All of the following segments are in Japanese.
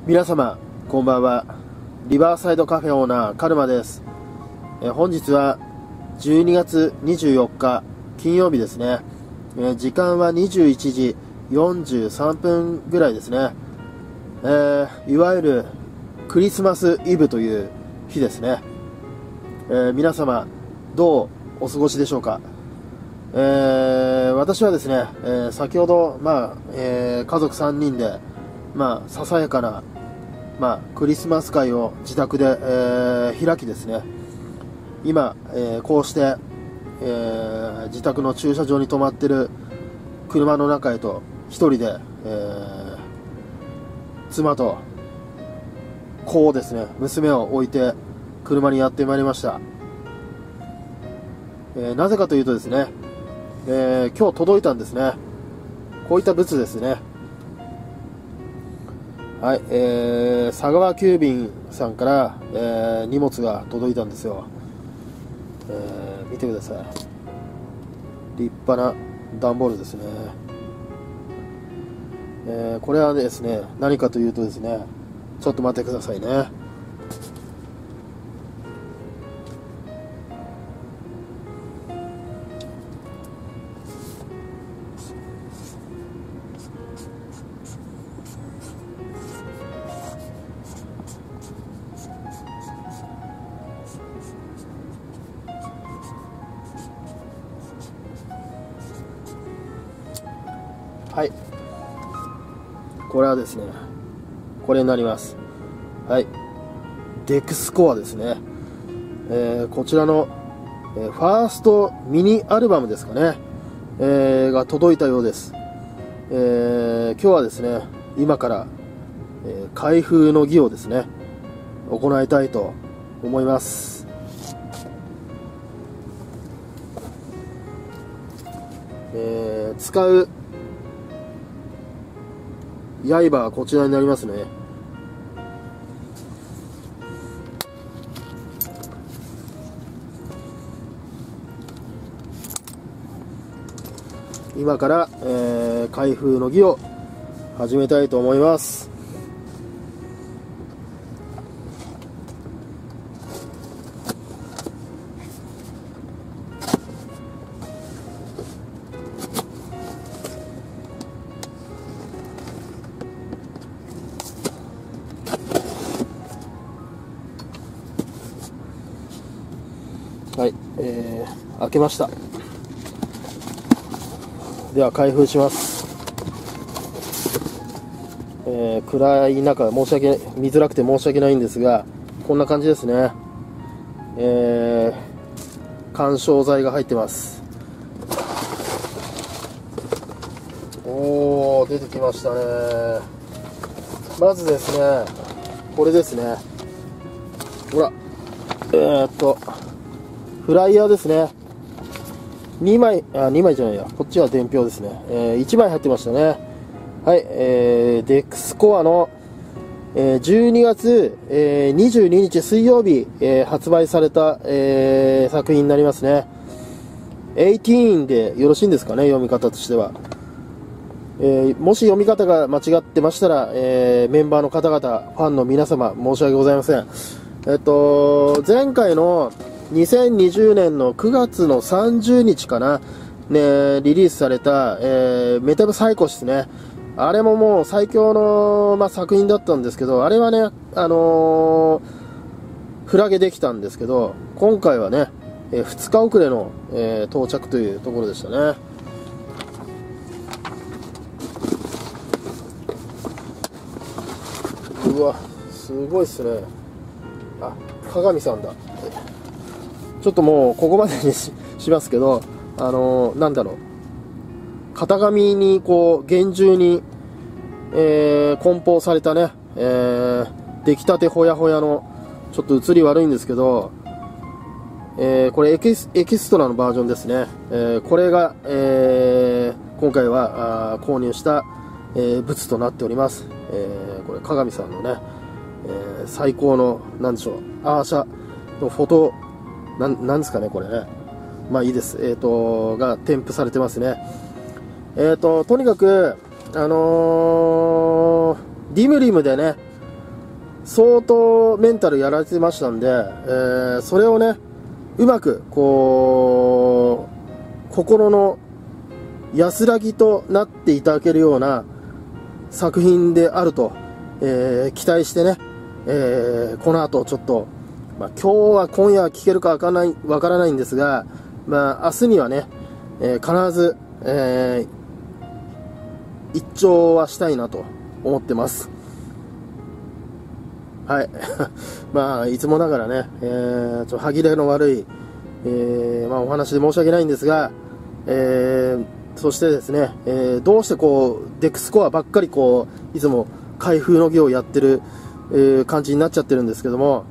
皆様こんばんは。リバーサイドカフェオーナーカルマです。本日は12月24日金曜日ですね。時間は21時43分ぐらいですね。いわゆるクリスマスイブという日ですね。皆様どうお過ごしでしょうか。私はですね、先ほど、家族3人で、ささやかな、クリスマス会を自宅で、開きですね、今、こうして、自宅の駐車場に止まっている車の中へと一人で、妻と子をですね、娘を置いて車にやってまいりました。なぜかというとですね、今日届いたんですね。こういった物ですね。はい、佐川急便さんから、荷物が届いたんですよ。見てください。立派な段ボールですね。これはですね、何かというとですね、ちょっと待ってくださいね。はい、これはですね、これになります。はい、デクスコアですね。こちらの、ファーストミニアルバムですかね、が届いたようです。今日はですね、今から、開封の儀をですね、行いたいと思います。使う刃はこちらになりますね。今から、開封の儀を始めたいと思います。はい、開けました。では開封します。暗い中見づらくて申し訳ないんですが、こんな感じですね。緩衝材が入ってます。おー、出てきましたね。まずですね、これですね。ほら、フライヤーですね。2枚じゃないや、こっちは伝票ですね。1枚入ってましたね。はい、デクスコアの、12月、22日水曜日、発売された、作品になりますね。18でよろしいんですかね、読み方としては。もし読み方が間違ってましたら、メンバーの方々、ファンの皆様、申し訳ございません。前回の2020年の9月の30日かな、ね、リリースされた、メタブサイコシスね。あれももう最強の、作品だったんですけど、あれはね、フラゲできたんですけど、今回はね、2日遅れの、到着というところでしたね。うわ、すごいっすね。あ、鏡さんだ。ちょっともうここまでに しますけど、なんだろう、型紙にこう厳重に、梱包されたね、出来たてほやほやの、ちょっと写り悪いんですけど、これエキストラのバージョンですね。これが、今回は購入した、物となっております。これ鏡さんのね、最高のなんでしょう、アーシャのフォトなんですかね、これね。いいです。が添付されてますね。とにかく、ディムリムでね、 相当メンタルやられてましたんで、それをね、うまくこう心の安らぎとなっていただけるような作品であると、期待してね、この後ちょっと、今夜聴けるかわからないんですが、明日にはね、必ず、一聴はしたいなと思ってます。はい。いつもながらね、歯切れの悪い、お話で申し訳ないんですが、そしてですね、どうしてこうデックスコアばっかりこういつも開封の儀をやってる、感じになっちゃってるんですけども、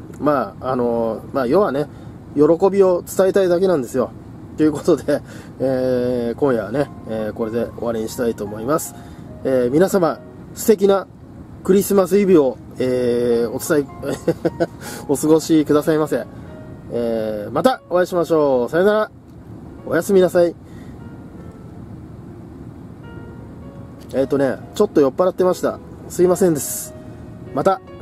要はね、喜びを伝えたいだけなんですよ。ということで、今夜はね、これで終わりにしたいと思います。皆様素敵なクリスマスイブを、お過ごしくださいませ。またお会いしましょう。さよなら。おやすみなさい。ちょっと酔っ払ってました。すいませんです。また。